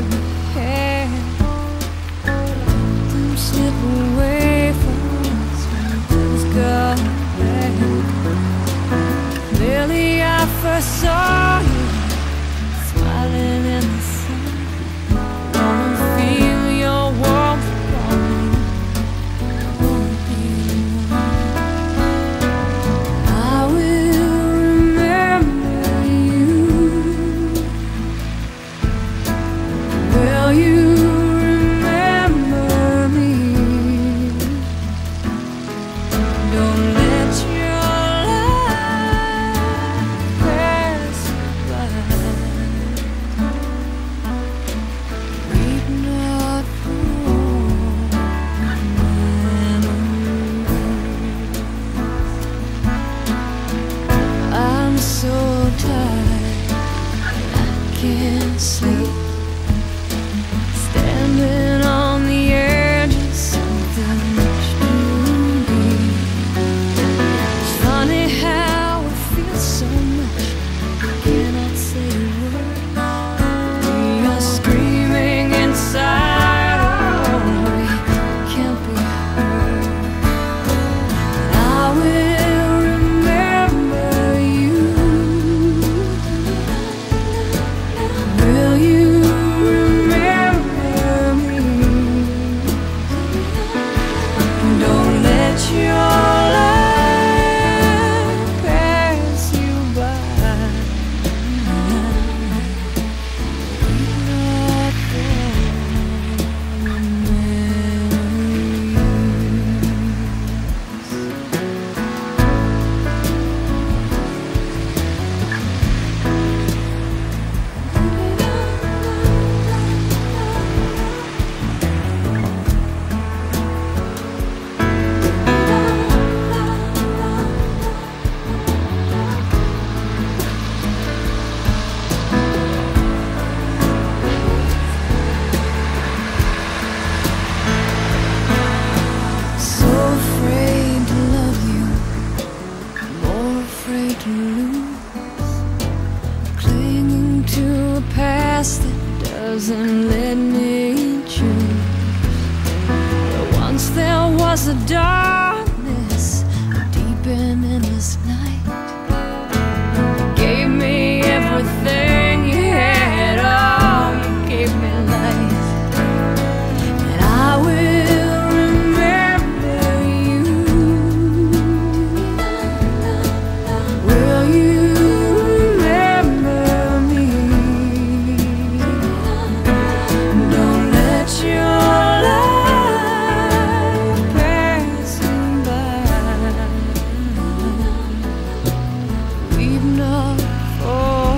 let me have. Don't slip away from us when things go bad. Clearly I first saw you smiling in the sun. Wanna feel your warmth upon me. Wanna be the one. I will remember you. Will you remember me? Don't let your life pass you by. Weep not for memories. I'm so tired, I can't sleep. Standing on the edge of something much too deep. It's funny how it feels so much, I cannot say a word. We are screaming inside, oh, we can't be heard. I will remember you. Will you remember me? Don't let your life pass you by. Weep not for so afraid to love you, more afraid to lose, clinging to a past that doesn't let me choose. But once there was a darkness deep in this night. You gave me everything you had, oh, you gave me life. And I will remember you. Will you remember me? Don't let your life pass you by. Weep not for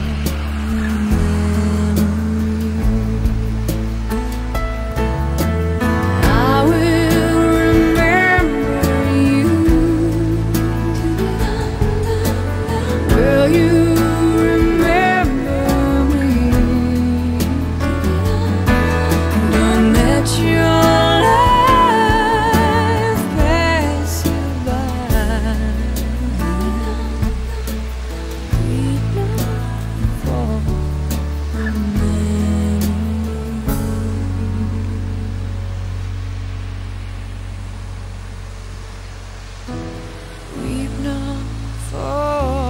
memories. I will remember you. Will you remember me? Don't let your life pass you by. Weep not for memories. Weep not for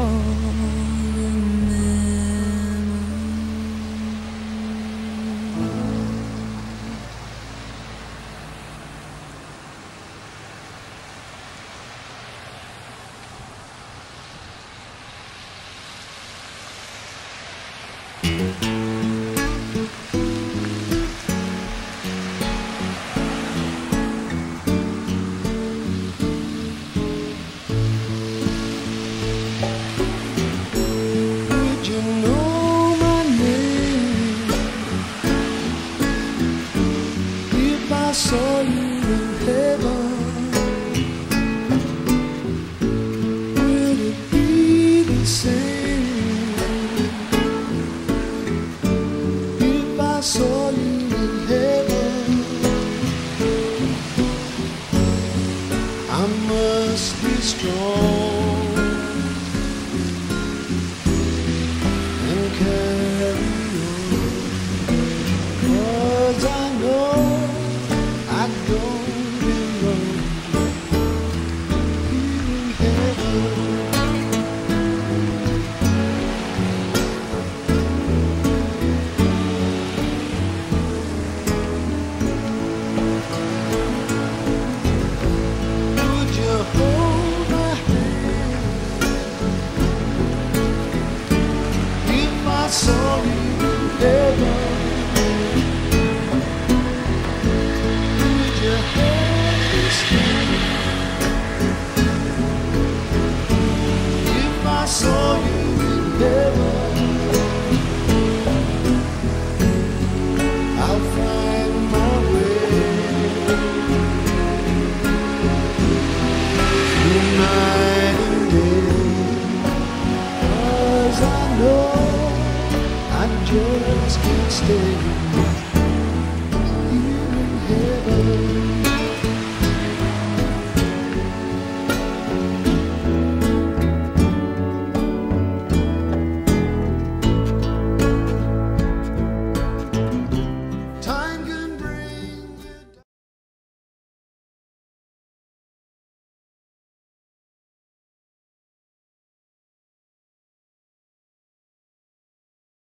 Would you know my name if I saw you in heaven? Would it be the same if I saw